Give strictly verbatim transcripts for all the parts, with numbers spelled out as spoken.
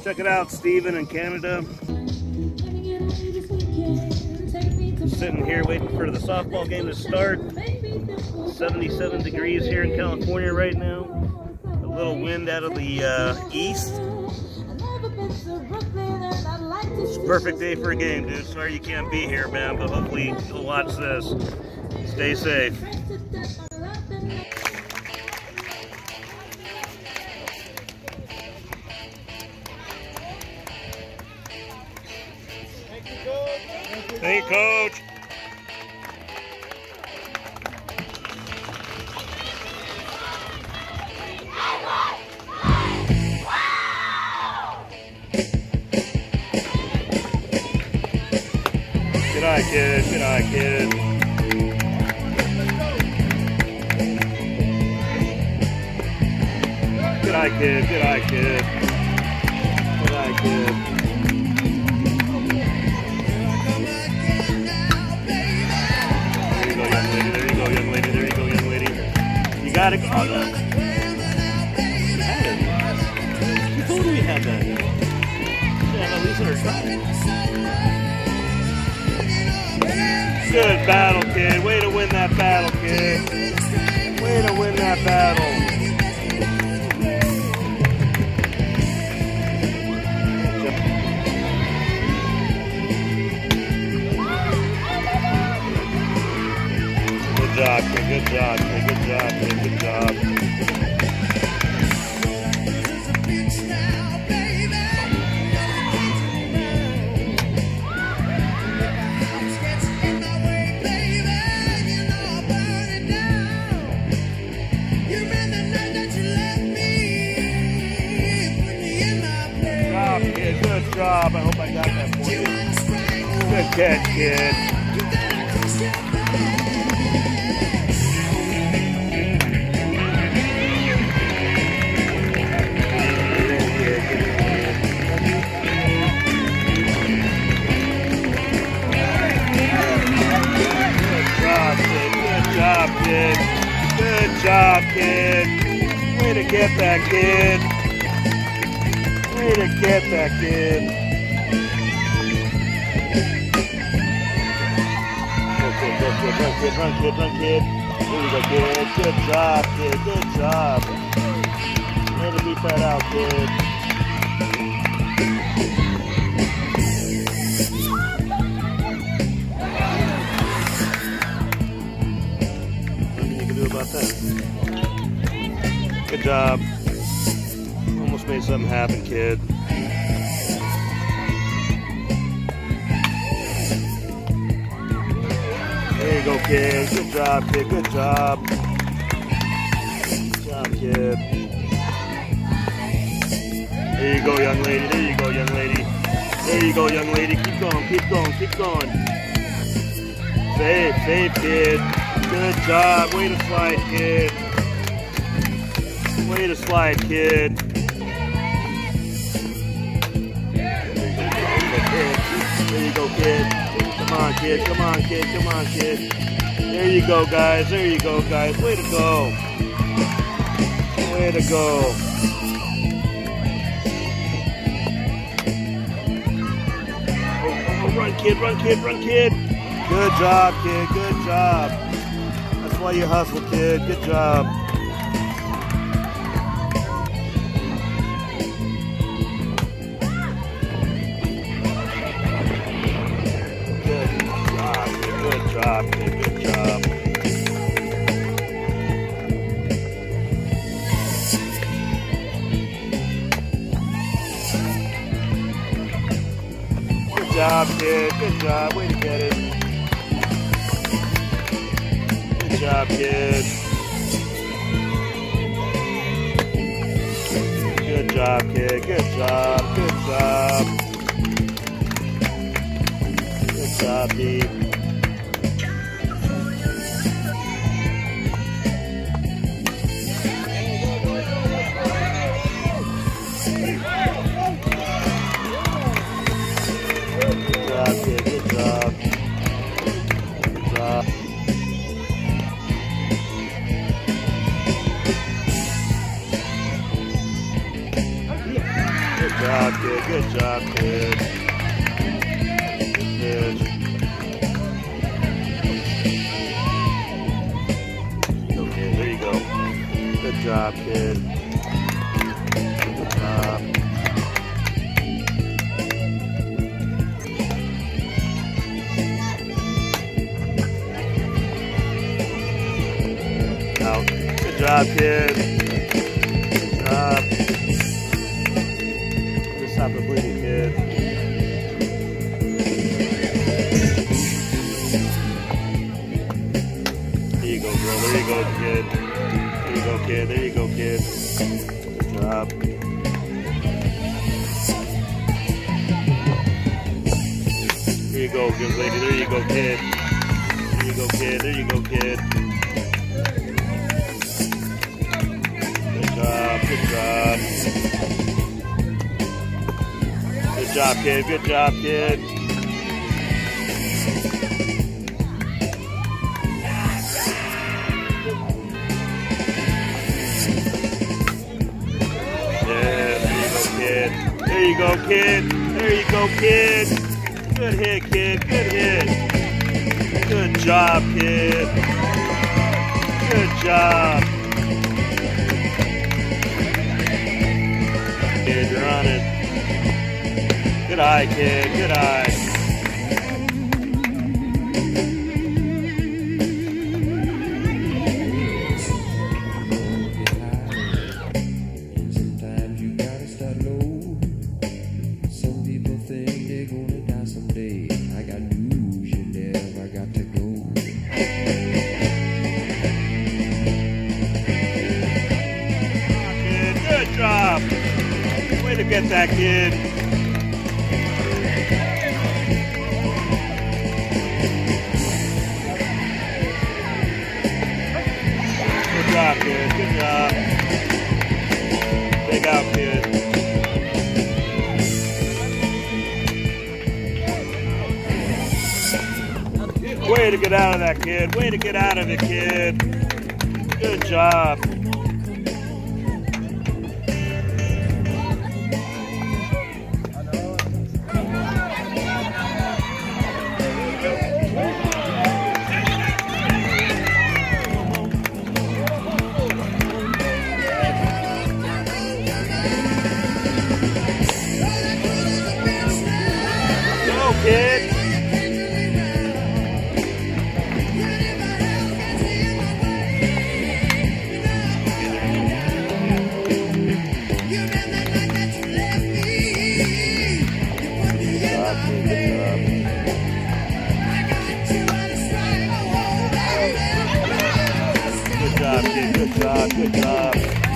Check it out, Steven in Canada. Sitting here waiting for the softball game to start. seventy-seven degrees here in California right now. A little wind out of the uh, east. It's a perfect day for a game, dude. Sorry you can't be here, man, but hopefully you'll watch this. Stay safe. Thank you, Coach. Good eye, kid. Good eye, kid. Good eye, kid. Good eye, kid. Good eye, kid. There you go, young lady. There you go, young lady. There you go, young lady. You got it. Oh, no. You had it. You told me we had that. Yeah, at least our shot. Good battle, kid. Way to win that battle, kid. Way to win that battle. Good job, kid. Good job, kid. Good job, kid. Good job. Good job. I hope I got that for you. Good catch, kid. Good job, kid. Good job, kid. Way to get that, kid. Way to get that, kid. Go, kid, go, kid, run, kid, run, kid, run, kid. There you go, kid. Good job, kid. Good job. Way to beat that out, kid. Nothing you can do about that. Good job. Almost made something happen, kid. There you go, kid. Good job, kid. Good job. Good job, kid. There you go, young lady. There you go, young lady. There you go, young lady. Keep going, keep going, keep going. Safe, safe, kid. Good job. Way to slide, kid. Way to slide, kid. There you go, kid. Come on, kid. Come on, kid. Come on, kid. There you go, guys. There you go, guys. Way to go. Way to go. Oh, oh, run, kid. Run, kid. Run, kid. Good job, kid. Good job. That's why you hustle, kid. Good job. Good job, kid. Good job. Good job, kid. Good job. Way to get it. Good job, kid. Good job, kid. Good job. Good job. Good job, Dee. Good job. Good job. Good job, kid. Good job, kid. Good pitch. Okay, there you go. Good job, kid. Good job. Out. Good job, kid. Good job. Just stop the bleeding, kid. There you go, girl. There you go, kid. There you go, kid. There you go, kid. Good job. There you go, good lady. There you go, kid. There you go, kid. There you go, kid. Good job. Good job. Good job, kid. Good job, kid. There you go, kid. There you go, kid. Good hit, kid. Good hit. Good job, kid. Good job. Kid, you're on it. Good eye, kid. Good eye. Way to get that, kid. Good job, kid. Good job. Big out, kid. Way to get out of that, kid. Way to get out of it, kid. Good job. Kid. Good job, kid. Good job. Good job.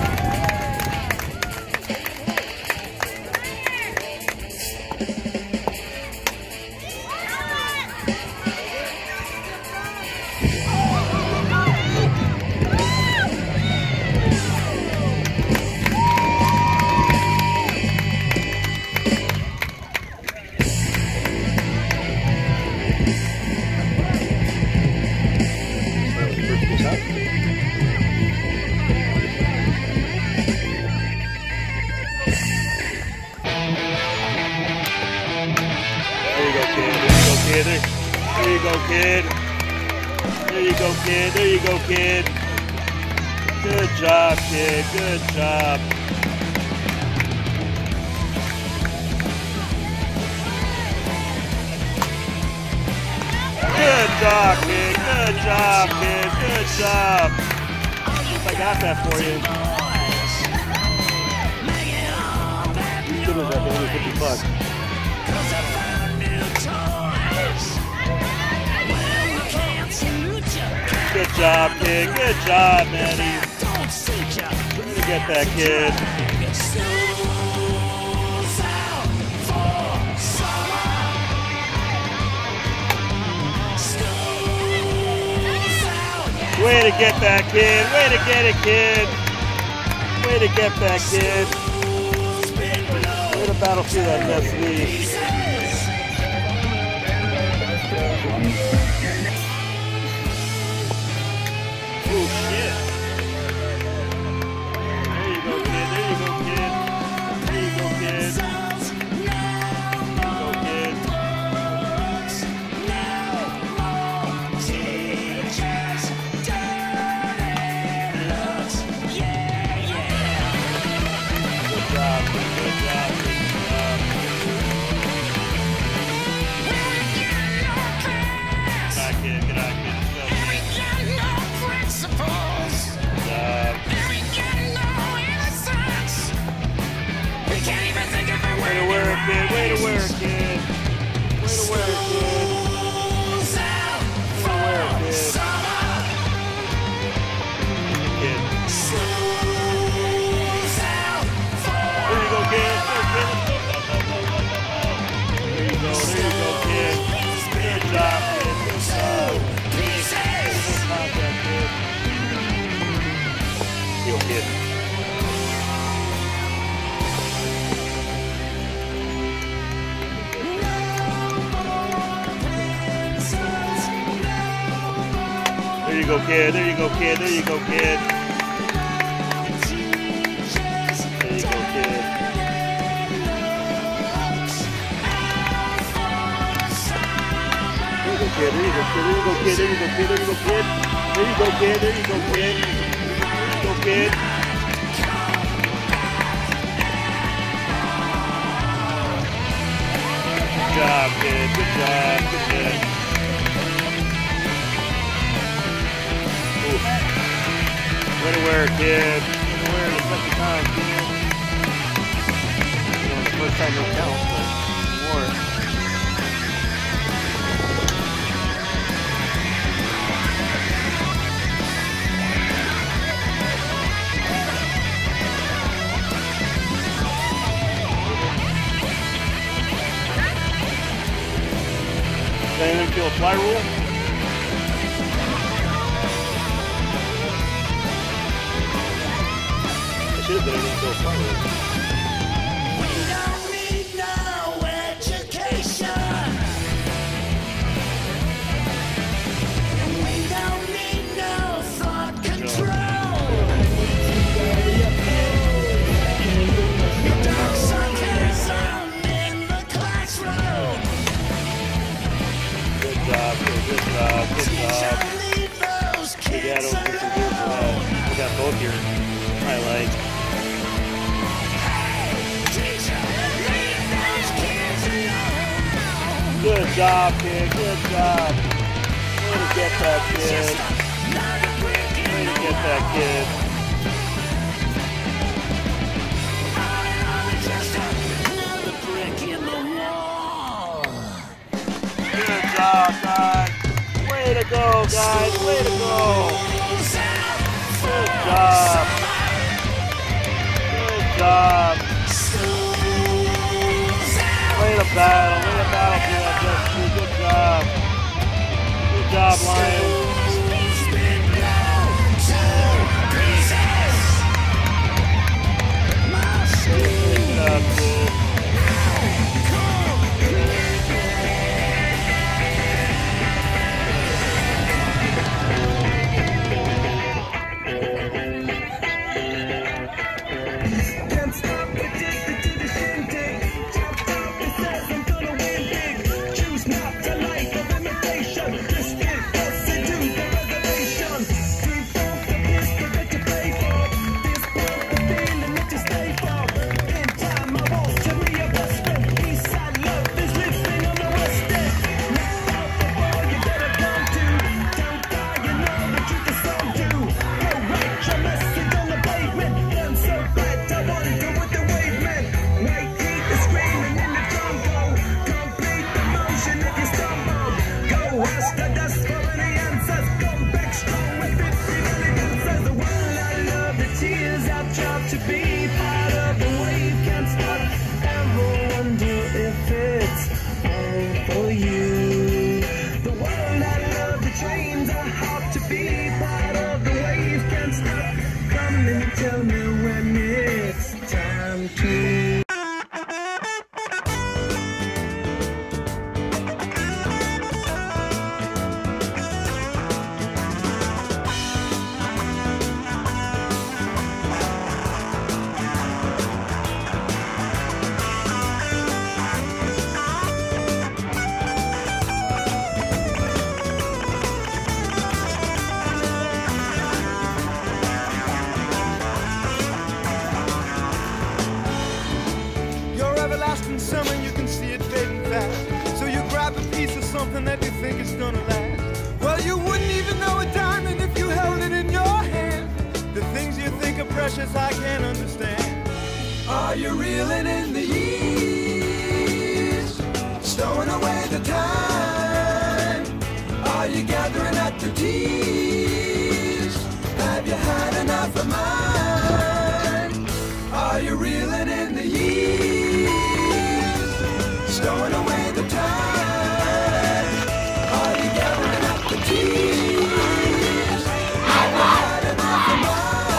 There, there you go, kid. There you go, kid. There you go, kid. Good job, kid. Good job. Good job, kid. Good job, kid. Good job. I got that for you. These kiddos are only fifty bucks. Good job, kid. Good job, Maddie. Way to get that, kid. Way to get that, kid. Way to get it, kid. Way to get that, kid. Way to battle through that mess lead. Oh, shit. There you go, kid. There you go, kid. There you go, kid. Way to work, kid. Way to work, kid. Way to work, kid. Way to work, kid. Kid. There you go, kid. There you go, there you go, kid. Good job, kid. Good job. Good contact, kid. Heel, kid. There you go, kid. There you go, kid. There you go, kid. There you go, kid. There you go, kid. There you go, kid. There you go, kid. There you go, kid. There you go, kid. There you go, kid. There you go, kid. Good job, kid. Good job. Good kid. Way to wear it, kid. Way to wear it the second time, kid. You know, the first time don't count, but you wore it. Does anyone feel a fly rule? Should have been able to go forward. We don't need no education. We don't need no thought control. Dark sarcasm in the classroom. Good job, good, good job, good job. Leave those We kids got over some good job. We got both your highlights. Good job, kid. Good job. Way to get that kid. Way to get that kid. Good job, guys. Way to go, guys. Way to go. Good job. Good job. Way to battle. Way to battle through that just good job. Good job, Lions. Good job, kid. To be part of the wave can't stop. Ever wonder if it's all for you? The world I love, the trains are hot. To be part of the wave can't stop. Come and tell me when it's time to. Everlasting summer, you can see it fading fast. So you grab a piece of something that you think is gonna last. Well, you wouldn't even know a diamond if you held it in your hand. The things you think are precious, I can't understand. Are you reeling in the heat? stowing away the time? Are you gathering up the tears? Have you had enough of mine? Are you reeling in the years? Stowing away the time? Are you gathering up the tears? Have you had enough of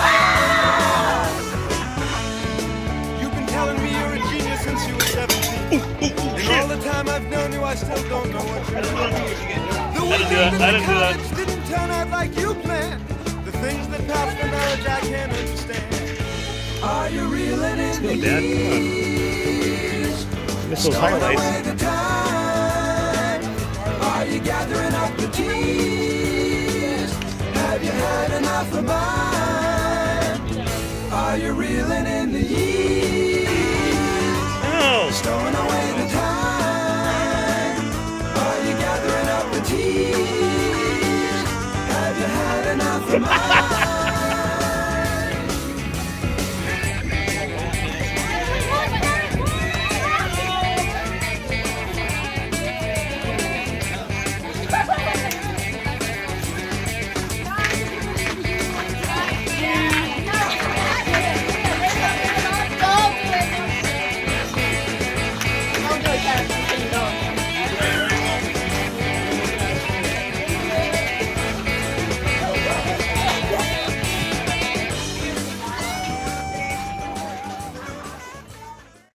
mine? You've been telling me you're a genius since you were seventeen. And all the time I've known you, I still don't know what you're doing. The weekend in the college didn't turn out like you planned. The things that pass for knowledge I can't understand. Are you reeling in the years? Miss those highlights. The time? Are you gathering up the tears? Have you had enough of mine? Are you reeling in the